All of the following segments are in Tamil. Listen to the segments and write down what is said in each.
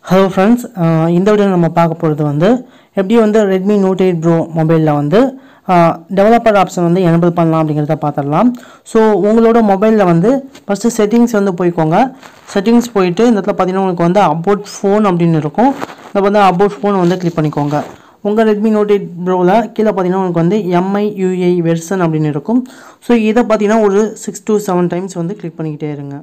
Hello friends, இந்த வீடியோ நம்ம பார்க்க போகிறது வந்து எப்படி வந்து Redmi Note 8 Pro மொபைலில் வந்து டெவலப்பர் ஆப்ஷன் வந்து எனேபிள் பண்ணலாம் அப்படிங்கிறத பார்த்துடலாம். ஸோ உங்களோட மொபைலில் வந்து ஃபஸ்ட்டு செட்டிங்ஸ் வந்து போய்க்கோங்க. செட்டிங்ஸ் போயிட்டு இந்த இடத்துல பார்த்தீங்கன்னா உங்களுக்கு வந்து அபவுட் ஃபோன் அப்படின்னு இருக்கும். இந்த வந்து அபவுட் ஃபோன் வந்து கிளிக் பண்ணிக்கோங்க. உங்கள் Redmi Note 8 Proவில் கீழே பார்த்தீங்கன்னா உங்களுக்கு வந்து MIUI வெர்ஷன் அப்படின்னு இருக்கும். ஸோ இதை பார்த்தீங்கன்னா ஒரு 6 to 7 டைம்ஸ் வந்து கிளிக் பண்ணிக்கிட்டே இருங்க.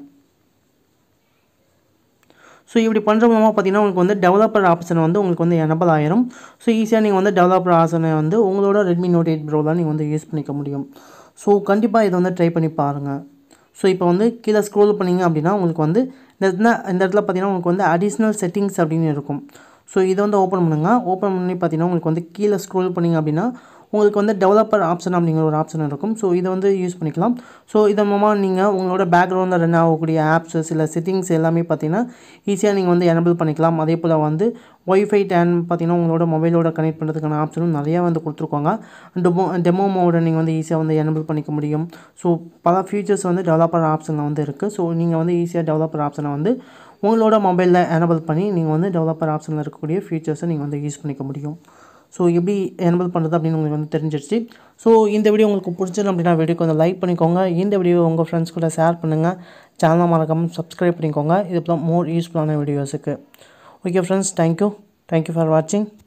ஸோ இப்படி பண்ணுற மூலமாக பார்த்தீங்கன்னா உங்களுக்கு வந்து டெவலப்பர் ஆப்ஷன் வந்து உங்களுக்கு வந்து எனேபிள் ஆயிரும். ஸோ ஈஸியாக நீங்கள் வந்து டெவலப்பர் ஆப்ஷனை வந்து உங்களோட Redmi Note 8 Proவில் நீங்கள் வந்து யூஸ் பண்ணிக்க முடியும். ஸோ கண்டிப்பாக இதை வந்து ட்ரை பண்ணி பாருங்கள். ஸோ இப்போ வந்து கீழே ஸ்க்ரோல் பண்ணிங்க அப்படின்னா உங்களுக்கு வந்து இந்த இடத்துல பார்த்தீங்கன்னா உங்களுக்கு வந்து அடிஷ்னல் செட்டிங்ஸ் அப்படின்னு இருக்கும். ஸோ இதை வந்து ஓப்பன் பண்ணுங்கள். ஓப்பன் பண்ணி பார்த்தீங்கன்னா உங்களுக்கு வந்து கீழே ஸ்க்ரோல் பண்ணிங்க அப்படின்னா உங்களுக்கு வந்து டெவலப்பர் ஆப்ஷன் அப்படிங்கிற ஒரு ஆப்ஷன் இருக்கும். ஸோ இதை வந்து யூஸ் பண்ணிக்கலாம். ஸோ இதன் மூலமாக நீங்கள் உங்களோட பேக்ரவுண்டில் ரன் ஆகக்கூடிய ஆப்ஸு சில செட்டிங்ஸ் எல்லாமே பார்த்தீங்கன்னா ஈஸியாக நீங்கள் வந்து எனேபிள் பண்ணிக்கலாம். அதே போல் வந்து ஒய்ஃபை டேன் பார்த்தீங்கன்னா உங்களோட மொபைலோட கனெக்ட் பண்ணுறதுக்கான ஆப்ஷனும் நிறையா வந்து கொடுத்துருக்காங்க. டெமோ மோடை நீங்கள் வந்து ஈஸியாக வந்து எனேபிள் பண்ணிக்க முடியும். ஸோ பல ஃபீச்சர்ஸ் வந்து டெவலப்பர் ஆப்ஷனில் வந்து இருக்குது. ஸோ நீங்கள் வந்து ஈஸியாக டெவலப்பர் ஆப்ஷனை வந்து உங்களோட மொபைலில் எனேபிள் பண்ணி நீங்கள் வந்து டெவலப்பர் ஆப்ஷனில் இருக்கக்கூடிய ஃபீச்சர்ஸை நீங்கள் வந்து யூஸ் பண்ணிக்க முடியும். ஸோ எப்படி எனேபிள் பண்ணுறது அப்படின்னு உங்களுக்கு வந்து தெரிஞ்சிருச்சு. ஸோ இந்த வீடியோ உங்களுக்கு பிடிச்சது அப்படின்னா வீடியோக்கு வந்து லைக் பண்ணிக்கோங்க. இந்த வீடியோ உங்கள் ஃப்ரெண்ட்ஸ் கூட ஷேர் பண்ணுங்கள். சேனலை மறக்காமல் சப்ஸ்கிரைப் பண்ணிக்கோங்க. இது போல் மோர் யூஸ்ஃபுல்லான வீடியோஸுக்கு. ஓகே ஃப்ரெண்ட்ஸ், தேங்க்யூ ஃபார் வாட்சிங்.